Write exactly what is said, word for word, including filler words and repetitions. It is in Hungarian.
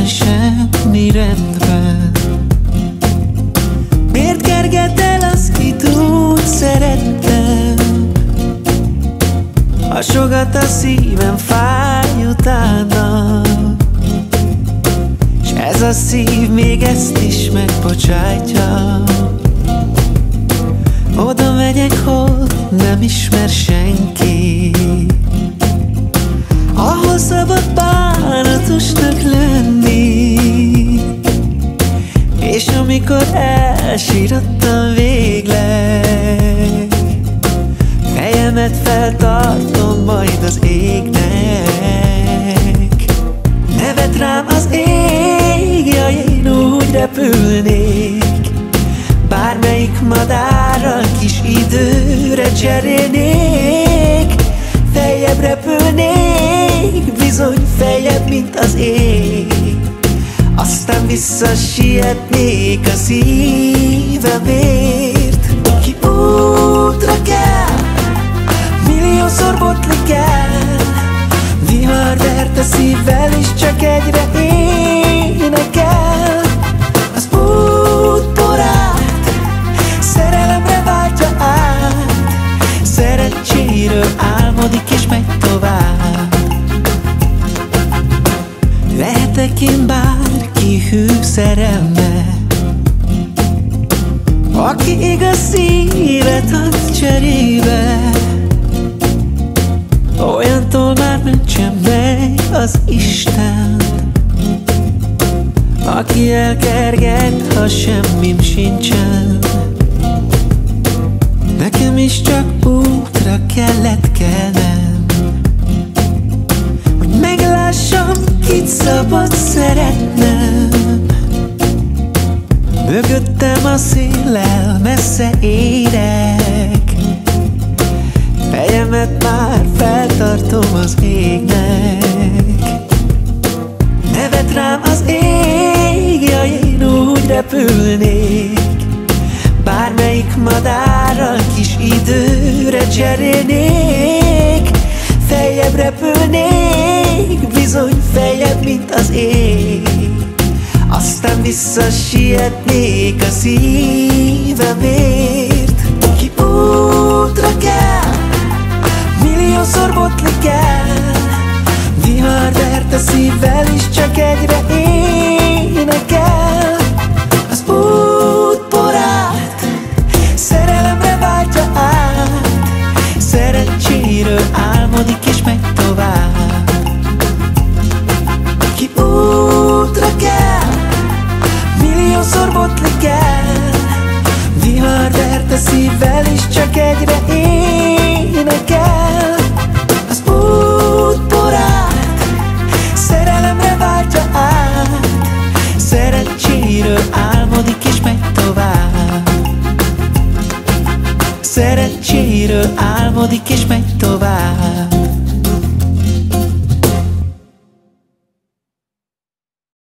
semmi rendben. Miért kerget el az, kit úgy szerettem? Hasogat a szívem, fáj utána, s ez a szív még ezt is megbocsátja. Oda megyek, hol nem ismer senki, ahol szabad bánatosnak lenni. És amikor elsírattam végleg, fejemet feltartom majd az égnek. Nevet rám az ég, jaj, én úgy repülnék, bármelyik madárral kis időre cserélnék. Feljebb repülnék, bizony feljebb, mint az ég, aztán visszasietnék a szívemért. Ki útra kell, milliószor botlik el, viharvert a szívvel, és csak egyre énekel. Az útporát szerelemre váltja át, szerencséről álmodik és megy tovább. Lehetek én bárki hű szerelme, aki igaz szívet ad cserébe. Olyantól már mentsen meg az Isten, aki elkerget, ha semmim sincsen. Nekem is csak útra kellett kelnem, hogy meglássam, kit szabad szeretnem. Mögöttem a széllel messze érek, fejemet már feltartom az égnek. Nevet rám az ég, jaj, én úgy repülnék, bármelyik madárral kis időre cserélnék. Feljebb repülnék, bizony feljebb, mint az ég, aztán visszasietnék a szívemért. Ki útra kell, milliószor botlik el, viharvert a szívvel, és csak egyre énekel. Az útporát szerelemre váltja át, szerencséről álmodik és megy tovább. Ki útra kell, milliószor botlik el, viharvert a szívvel, és csak egyre énekel. Az útporát szerelemre váltja át, szerencséről álmodik és megy tovább. Szerencséről álmodik és megy tovább.